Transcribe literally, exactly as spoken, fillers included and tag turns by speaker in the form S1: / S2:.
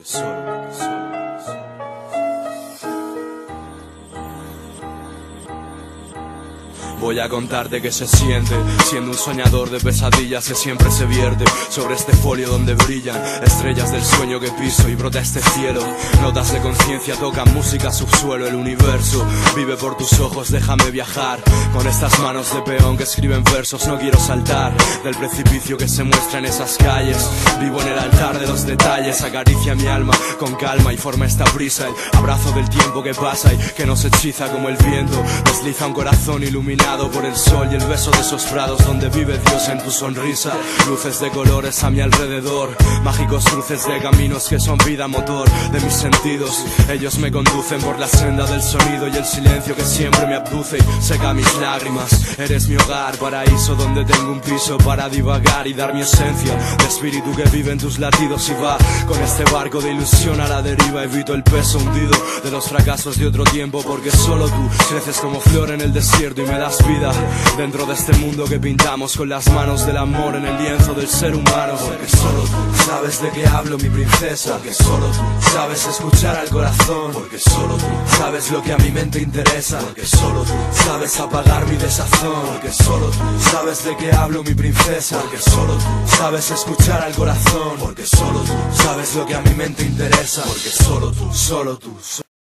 S1: porque solo, porque solo, porque solo. Voy a contarte qué se siente siendo un soñador de pesadillas que siempre se vierte sobre este folio donde brillan estrellas del sueño que piso y brota este cielo. Notas de conciencia tocan música subsuelo. El universo vive por tus ojos, déjame viajar con estas manos de peón que escriben versos. No quiero saltar del precipicio que se muestra en esas calles. Vivo en el altar de los detalles. Acaricia mi alma con calma y forma esta brisa, el abrazo del tiempo que pasa y que nos hechiza como el viento. Desliza un corazón iluminado por el sol y el beso de esos prados donde vive Dios en tu sonrisa. Luces de colores a mi alrededor, mágicos cruces de caminos que son vida motor de mis sentidos. Ellos me conducen por la senda del sonido y el silencio que siempre me abduce y seca mis lágrimas. Eres mi hogar, paraíso donde tengo un piso para divagar y dar mi esencia de espíritu que vive en tus latidos y va con este barco de ilusión a la deriva. Evito el peso hundido de los fracasos de otro tiempo porque solo tú creces como flor en el desierto y me das vida dentro de este mundo que pintamos con las manos del amor en el lienzo del ser humano. Porque solo tú sabes de qué hablo, mi princesa. Porque solo tú sabes escuchar al corazón. Porque solo tú sabes lo que a mi mente interesa. Porque solo tú sabes apagar mi desazón. Porque solo tú sabes de qué hablo, mi princesa. Porque solo tú sabes escuchar al corazón. Porque solo tú sabes lo que a mi mente interesa. Porque solo tú, solo tú, solo